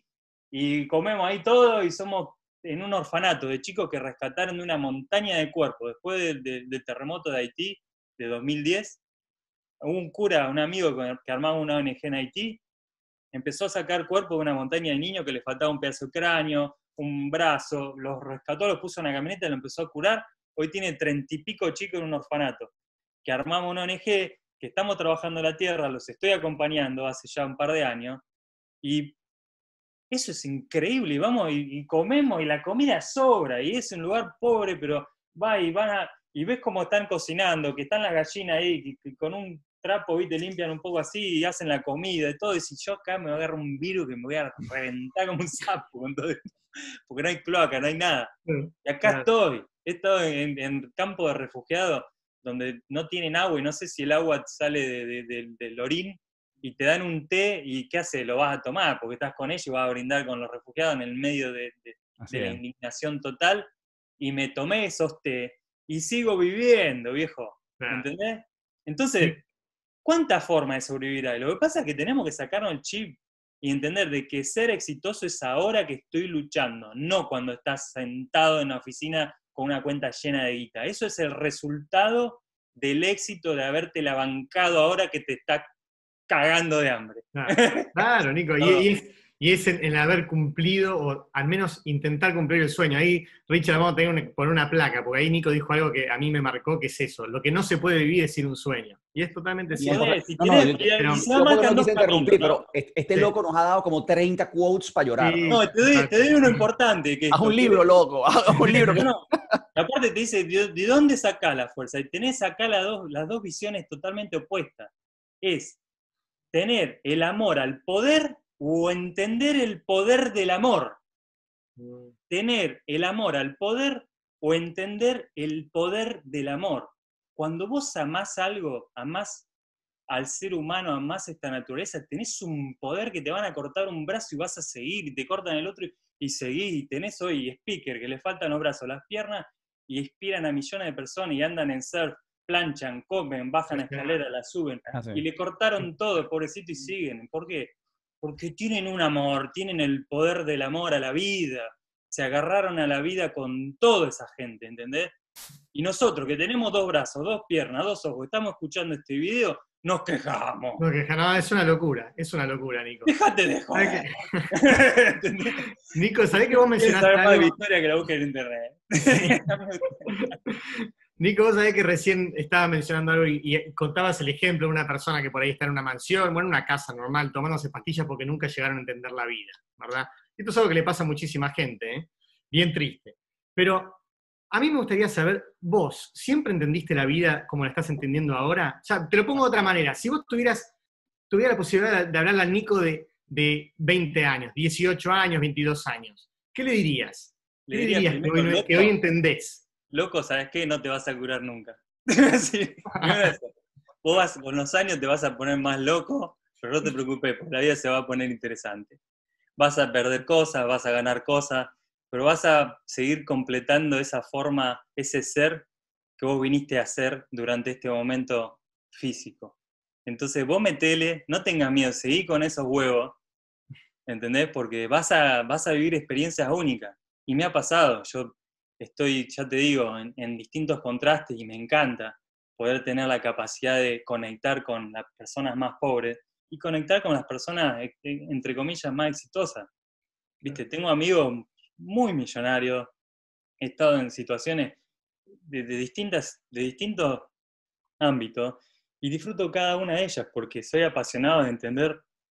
y comemos ahí todo y somos en un orfanato de chicos que rescataron de una montaña de cuerpos. Después de- de- del terremoto de Haití de dos mil diez, hubo un cura, un amigo con- que armaba una O N G en Haití, empezó a sacar cuerpos de una montaña de niños que les faltaba un pedazo de cráneo, un brazo, los rescató, los puso en una camioneta, lo empezó a curar. Hoy tiene treinta y pico chicos en un orfanato. Que armamos una O N G, que estamos trabajando la tierra, los estoy acompañando hace ya un par de años, y eso es increíble, y vamos y, y comemos, y la comida sobra, y es un lugar pobre, pero va y van a, y ves cómo están cocinando, que están las gallinas ahí, que, que con un trapo, viste, limpian un poco así, y hacen la comida y todo, y si yo acá me agarro un virus que me voy a reventar como un sapo con todo esto, porque no hay cloaca, no hay nada. Y acá Claro. estoy, he estado en, en campo de refugiados, donde no tienen agua, y no sé si el agua sale de, de, de, del orín, y te dan un té, y ¿qué haces? Lo vas a tomar, porque estás con ellos y vas a brindar con los refugiados en el medio de, de, Así de la es. indignación total, y me tomé esos té, y sigo viviendo, viejo, Claro. ¿entendés? Entonces, ¿cuántas formas de sobrevivir hay? Lo que pasa es que tenemos que sacarnos el chip y entender de que ser exitoso es ahora que estoy luchando, no cuando estás sentado en la oficina con una cuenta llena de guita. Eso es el resultado del éxito de habértela bancado ahora que te está cagando de hambre. Claro, claro, Nico. Y, No. y es, y es en, en haber cumplido, o al menos intentar cumplir el sueño. Ahí, Richard, vamos a tener una, poner una placa, porque ahí Nico dijo algo que a mí me marcó, que es eso. Lo que no se puede vivir es sin un sueño. Y es totalmente Bien, cierto. Podés, si no, no, querés, yo, y, pero- y se yo porque marcan no dos quise caminos, interrumpir, ¿no? pero este este Sí. loco nos ha dado como treinta quotes para llorar. Sí. No, te doy, te doy uno importante. Que Haz esto, un que- libro, loco. Haz un libro. No, no. Aparte te dice, ¿de, de dónde sacás la fuerza? Y tenés acá las dos, las dos visiones totalmente opuestas. Es tener el amor al poder o entender el poder del amor. Tener el amor al poder o entender el poder del amor. Cuando vos amás algo, amás al ser humano, amás esta naturaleza, tenés un poder que te van a cortar un brazo y vas a seguir, y te cortan el otro y, y seguís, y tenés hoy speaker que le faltan los brazos, las piernas, y inspiran a millones de personas y andan en surf, planchan, comen, bajan escaleras, la suben, Ah, sí. y le cortaron todo, pobrecito, y siguen. ¿Por qué? Porque tienen un amor, tienen el poder del amor a la vida, se agarraron a la vida con toda esa gente, ¿entendés? Y nosotros, que tenemos dos brazos, dos piernas, dos ojos, estamos escuchando este video, nos quejamos. No, que no, es una locura, es una locura, Nico. Déjate de joder. ¿Sabés que... Nico, ¿sabés que vos mencionaste saber más de algo? mi historia que la busque en internet. Nico, vos sabés que recién estaba mencionando algo y, y contabas el ejemplo de una persona que por ahí está en una mansión, bueno, en una casa normal, tomándose pastillas porque nunca llegaron a entender la vida, ¿verdad? Esto es algo que le pasa a muchísima gente, ¿eh? Bien triste. Pero a mí me gustaría saber, vos, ¿siempre entendiste la vida como la estás entendiendo ahora? O sea, te lo pongo de otra manera. Si vos tuvieras, tuvieras la posibilidad de hablarle al Nico de, de veinte años, dieciocho años, veintidós años, ¿qué le dirías? ¿Qué Le le diría dirías que primero, hoy, loco, que hoy entendés? Loco, ¿sabes qué? No te vas a curar nunca. Sí, primero eso. Vos vas, con los años te vas a poner más loco, pero no te preocupes, porque la vida se va a poner interesante. Vas a perder cosas, vas a ganar cosas, pero vas a seguir completando esa forma, ese ser que vos viniste a hacer durante este momento físico. Entonces vos metele, no tengas miedo, seguí con esos huevos, ¿entendés? Porque vas a, vas a vivir experiencias únicas. Y me ha pasado, yo estoy, ya te digo, en, en distintos contrastes y me encanta poder tener la capacidad de conectar con las personas más pobres y conectar con las personas, entre comillas, más exitosas. ¿Viste? Tengo amigos muy millonarios, he estado en situaciones de, de, distintas, de distintos ámbitos y disfruto cada una de ellas porque soy apasionado de entender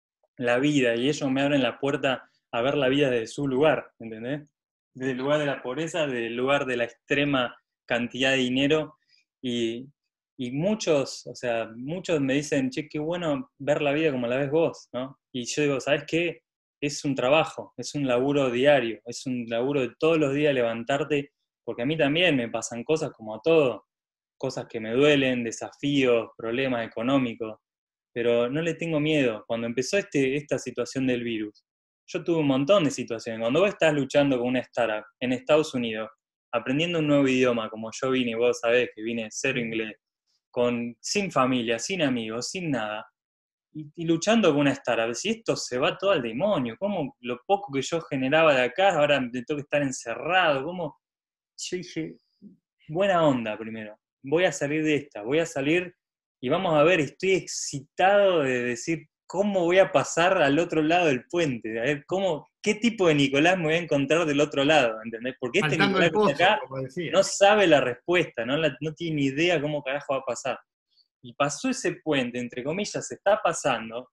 la vida y ellos me abren la puerta a ver la vida desde su lugar, ¿entendés? Desde el lugar de la pobreza, desde el lugar de la extrema cantidad de dinero y, y muchos, o sea, muchos me dicen, che, qué bueno ver la vida como la ves vos, ¿no? Y yo digo, ¿sabes qué? Es un trabajo, es un laburo diario, es un laburo de todos los días levantarte, porque a mí también me pasan cosas como a todos, cosas que me duelen, desafíos, problemas económicos, pero no le tengo miedo. Cuando empezó este, esta situación del virus, yo tuve un montón de situaciones. Cuando vos estás luchando con una startup en Estados Unidos, aprendiendo un nuevo idioma, como yo vine, vos sabés que vine cero inglés, con, sin familia, sin amigos, sin nada, y, y luchando con una startup, si esto se va todo al demonio, ¿cómo lo poco que yo generaba de acá, ahora me tengo que estar encerrado? ¿Cómo? Yo dije, buena onda primero, voy a salir de esta, voy a salir y vamos a ver, estoy excitado de decir cómo voy a pasar al otro lado del puente, a ver cómo, qué tipo de Nicolás me voy a encontrar del otro lado, ¿entendés? Porque este Faltando Nicolás el pozo, que está acá como decía. no sabe la respuesta, no, la, no tiene ni idea cómo carajo va a pasar. Y pasó ese puente, entre comillas, se está pasando,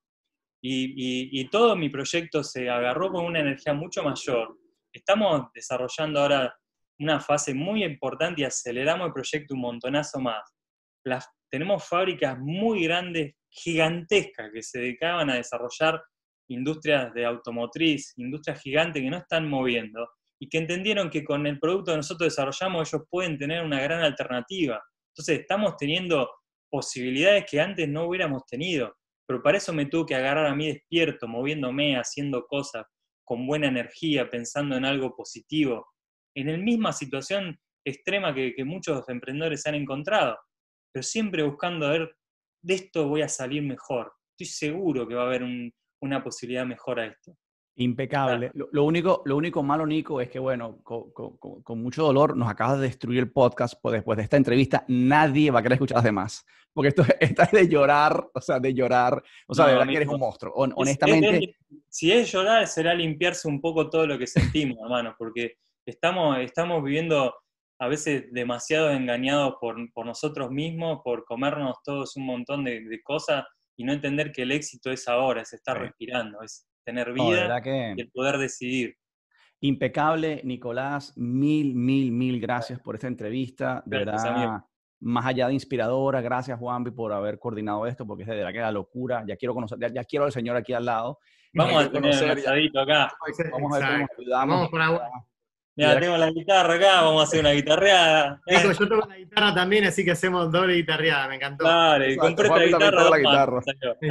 y, y, y todo mi proyecto se agarró con una energía mucho mayor. Estamos desarrollando ahora una fase muy importante y aceleramos el proyecto un montonazo más. Las, tenemos fábricas muy grandes, gigantescas, que se dedicaban a desarrollar industrias de automotriz, industrias gigantes que no están moviendo, y que entendieron que con el producto que nosotros desarrollamos ellos pueden tener una gran alternativa. Entonces estamos teniendo posibilidades que antes no hubiéramos tenido, pero para eso me tuve que agarrar a mí despierto, moviéndome, haciendo cosas, con buena energía, pensando en algo positivo, en la misma situación extrema que, que muchos emprendedores se han encontrado, pero siempre buscando a ver, de esto voy a salir mejor. Estoy seguro que va a haber un, una posibilidad mejor a esto. Impecable. Lo, lo, único, lo único malo, Nico, es que, bueno, con, con, con mucho dolor nos acabas de destruir el podcast, pues después de esta entrevista nadie va a querer escuchar las demás. Porque esto, esta es de llorar, o sea, de llorar. O sea, no, de verdad amigo, que eres un monstruo. Hon, honestamente... Es, es, si es llorar, será limpiarse un poco todo lo que sentimos, hermano, porque estamos, estamos viviendo a veces demasiado engañados por, por nosotros mismos, por comernos todos un montón de, de cosas y no entender que el éxito es ahora, es estar sí. respirando, es tener vida no, que... y el poder decidir. Impecable, Nicolás, mil, mil, mil gracias por esta entrevista, de gracias, verdad, amigo. Más allá de inspiradora, gracias Juanpi por haber coordinado esto, porque es de verdad que la locura, ya quiero conocer, ya, ya quiero al señor aquí al lado. Vamos a tener un asadito acá. Vamos a ver cómo nos ayudamos. Vamos por agua. Mira, tengo la guitarra acá, vamos a hacer una guitarreada. Nico, yo toco la guitarra también, así que hacemos doble guitarreada, me encantó. Dale, compré esta guitarra. La guitarra.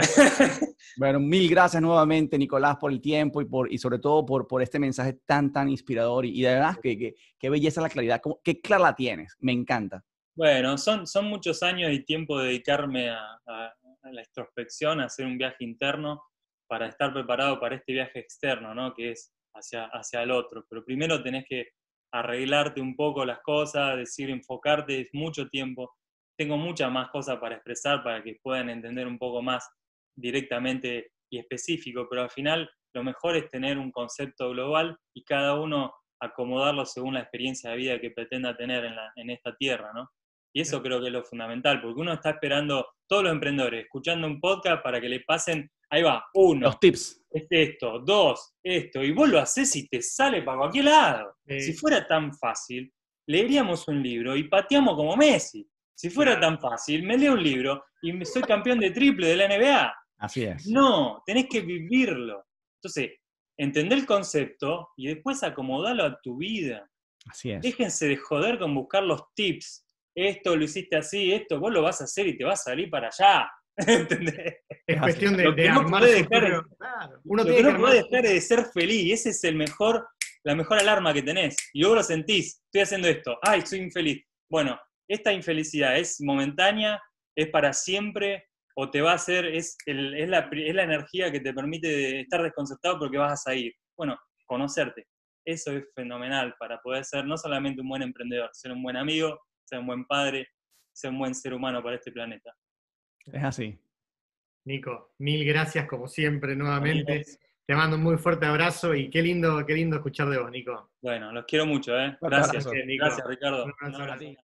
Bueno, mil gracias nuevamente, Nicolás, por el tiempo y, por, y sobre todo por, por este mensaje tan, tan inspirador. Y, y de verdad, que, que, qué belleza la claridad, qué clara la tienes, me encanta. Bueno, son, son muchos años y tiempo de dedicarme a, a, a la introspección, a hacer un viaje interno para estar preparado para este viaje externo, ¿no? Que es hacia, hacia el otro. Pero primero tenés que arreglarte un poco las cosas, decir, enfocarte, es mucho tiempo. Tengo muchas más cosas para expresar para que puedan entender un poco más directamente y específico, pero al final lo mejor es tener un concepto global y cada uno acomodarlo según la experiencia de vida que pretenda tener en, la, en esta tierra, ¿no? Y eso creo que es lo fundamental, porque uno está esperando, todos los emprendedores, escuchando un podcast para que le pasen, ahí va, uno. Los tips. Es esto, dos, esto, y vos lo haces y te sale para cualquier lado. Sí. Si fuera tan fácil, leeríamos un libro y pateamos como Messi. Si fuera Claro. tan fácil, me leo un libro y soy campeón de triple de la N B A. Así es. No, tenés que vivirlo. Entonces, entender el concepto y después acomodarlo a tu vida. Así es. Déjense de joder con buscar los tips. Esto lo hiciste así, esto vos lo vas a hacer y te va a salir para allá. ¿Entendés? Es cuestión de, Lo que de no armar podés su dejar propio- es- claro, Uno Lo tiene que que no podés armar. dejar es de ser feliz. Ese es el mejor, la mejor alarma que tenés. Y luego lo sentís. Estoy haciendo esto. Ay, soy infeliz. Bueno, esta infelicidad es momentánea, es para siempre, o te va a hacer, es, el, es, la, es la energía que te permite estar desconcertado porque vas a salir. Bueno, conocerte. Eso es fenomenal para poder ser no solamente un buen emprendedor, ser un buen amigo, ser un buen padre, ser un buen ser humano para este planeta. Es así. Nico, mil gracias como siempre nuevamente. Amigos. Te mando un muy fuerte abrazo y qué lindo, qué lindo escuchar de vos, Nico. Bueno, los quiero mucho, ¿eh? Fuerte Gracias. abrazo. Nico. Gracias, Ricardo. Un abrazo. Un abrazo.